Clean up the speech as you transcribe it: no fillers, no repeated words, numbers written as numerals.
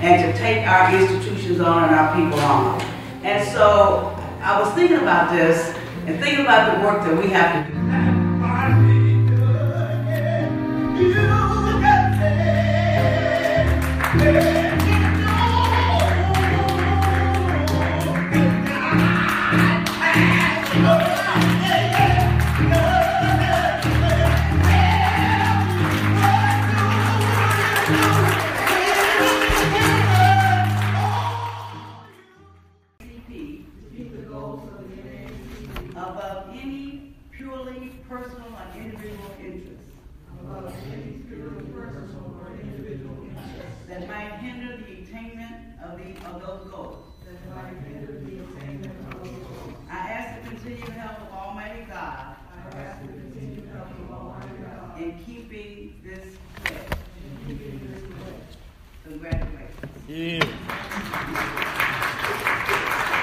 and to take our institutions on and our people on. And so I was thinking about this and thinking about the work that we have to do. Above any purely personal and individual interests. Above any purely personal or individual interests. That might hinder the attainment of those goals. That might hinder the attainment of those goals. I ask the continued help of Almighty God. I ask the continued help of Almighty God. In keeping this pledge. In keeping this pledge. Congratulations. Yeah.